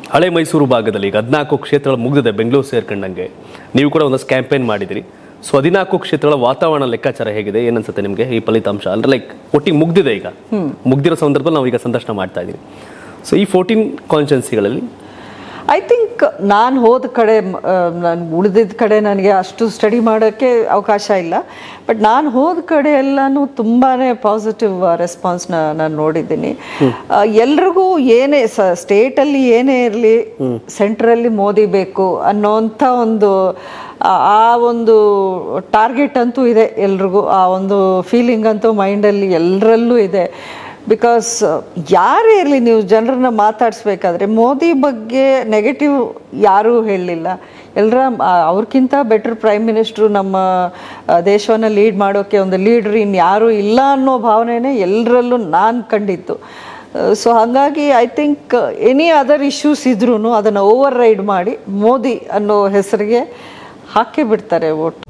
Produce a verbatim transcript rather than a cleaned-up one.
ಹಳೆ ಮೈಸೂರು ಭಾಗದಲ್ಲಿ ಈಗ ಹದಿನಾಲ್ಕು ಕ್ಷೇತ್ರಗಳು ಮುಗಿದಿದೆ ಬೆಂಗಳೂರು ಸೇರ್ಕೊಂಡಂಗೆ, ನೀವು ಕೂಡ ಒಂದಷ್ಟು ಕ್ಯಾಂಪೇನ್ ಮಾಡಿದಿರಿ. ಸೊ ಹದಿನಾಲ್ಕು ಕ್ಷೇತ್ರಗಳ ವಾತಾವರಣ ಲೆಕ್ಕಾಚಾರ ಹೇಗಿದೆ, ಏನನ್ಸುತ್ತೆ ನಿಮಗೆ ಈ ಫಲಿತಾಂಶ? ಅಂದ್ರೆ ಲೈಕ್ ಒಟ್ಟಿಗೆ ಮುಗ್ದಿದೆ, ಈಗ ಮುಗ್ದಿರೋ ಸಂದರ್ಭದಲ್ಲಿ ನಾವು ಈಗ ಸಂದರ್ಶನ ಮಾಡ್ತಾ ಇದ್ದೀವಿ. ಸೊ ಈ ಫೋರ್ಟೀನ್ ಕಾನ್ಸ್ಟಿಟ್ಯೂನ್ಸಿಗಳಲ್ಲಿ ಐ ಥಿಂಕ್ ನಾನು ಹೋದ ಕಡೆ, ನಾನು ಉಳಿದಿದ್ದ ಕಡೆ ನನಗೆ ಅಷ್ಟು ಸ್ಟಡಿ ಮಾಡೋಕ್ಕೆ ಅವಕಾಶ ಇಲ್ಲ, ಬಟ್ ನಾನು ಹೋದ ಕಡೆ ಎಲ್ಲನೂ ತುಂಬಾ ಪಾಸಿಟಿವ್ ರೆಸ್ಪಾನ್ಸ್ನ ನಾನು ನೋಡಿದ್ದೀನಿ. ಎಲ್ರಿಗೂ ಏನೇ ಸ ಸ್ಟೇಟಲ್ಲಿ ಏನೇ ಇರಲಿ ಸೆಂಟ್ರಲ್ಲಿ ಮೋದಿ ಬೇಕು ಅನ್ನೋಂಥ ಒಂದು ಆ ಒಂದು ಟಾರ್ಗೆಟ್ ಅಂತೂ ಇದೆ ಎಲ್ರಿಗೂ, ಆ ಒಂದು ಫೀಲಿಂಗ್ ಅಂತೂ ಮೈಂಡಲ್ಲಿ ಎಲ್ಲರಲ್ಲೂ ಇದೆ. ಬಿಕಾಸ್ ಯಾರೇ ಇರಲಿ, ನೀವು ಜನರನ್ನ ಮಾತಾಡಿಸ್ಬೇಕಾದ್ರೆ ಮೋದಿ ಬಗ್ಗೆ ನೆಗೆಟಿವ್ ಯಾರೂ ಹೇಳಲಿಲ್ಲ. ಎಲ್ಲರ ಅವ್ರಿಗಿಂತ ಬೆಟರ್ ಪ್ರೈಮ್ ಮಿನಿಸ್ಟ್ರು ನಮ್ಮ ದೇಶವನ್ನು ಲೀಡ್ ಮಾಡೋಕ್ಕೆ ಒಂದು ಲೀಡ್ರ್ ಇನ್ಯಾರೂ ಇಲ್ಲ ಅನ್ನೋ ಭಾವನೆನೇ ಎಲ್ಲರಲ್ಲೂ ನಾನು ಕಂಡಿತ್ತು. ಸೊ ಹಾಗಾಗಿ I think any other issues ಇದ್ರೂ ಅದನ್ನು ಓವರ್ ರೈಡ್ ಮಾಡಿ ಮೋದಿ ಅನ್ನೋ ಹೆಸರಿಗೆ ಹಾಕೇ ಬಿಡ್ತಾರೆ ವೋಟ್.